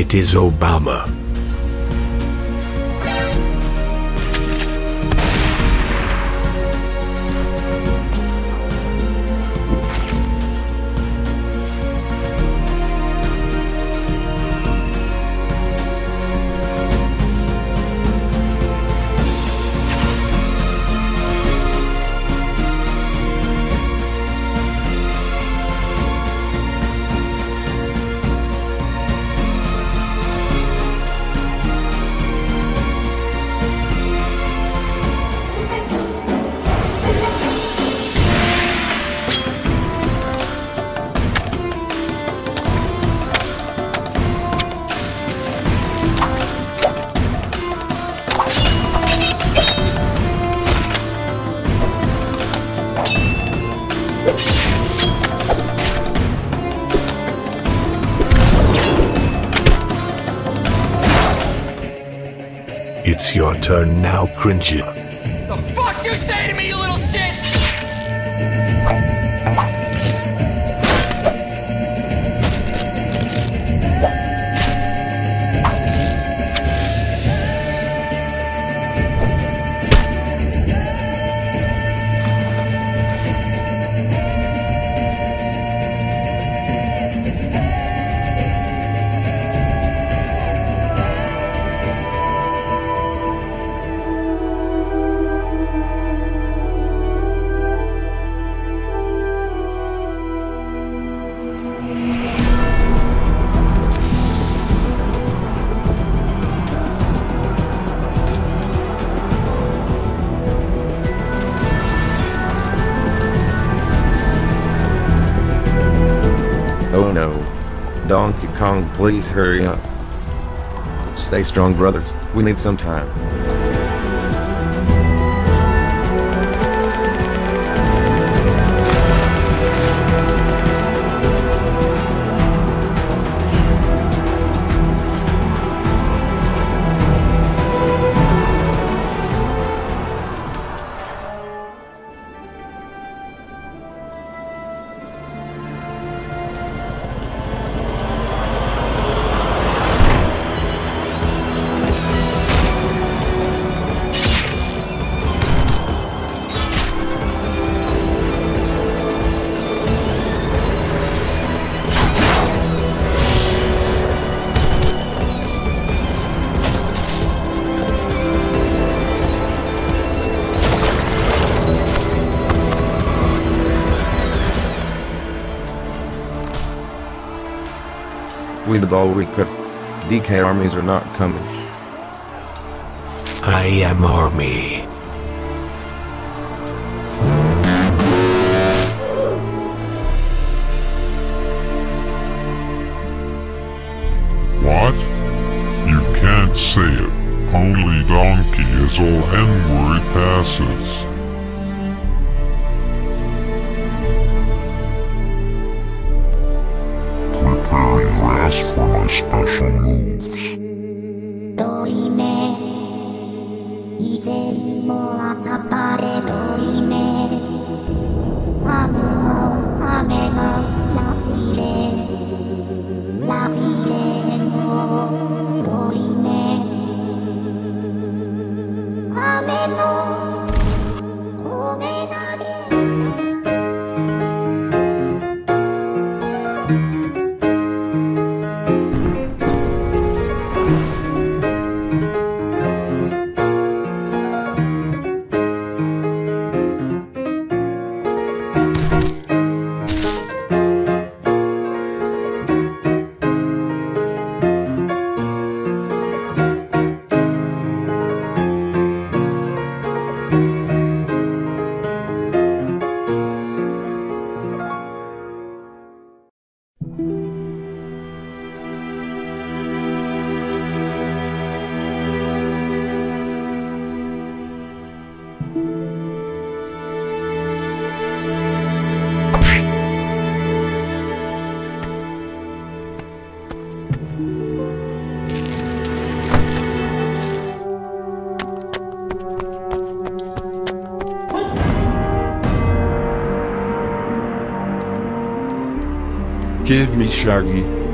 It is Obama. It's your turn now, Cringer. The fuck you say to me, you little shit? Oh no. Donkey Kong, please hurry up. Stay strong, brothers. We need some time. We did all we could. DK armies are not coming. I am army. What? You can't say it. Only donkey is all N where he passes. Prepare your ass for my special moves. Give me Shaggy.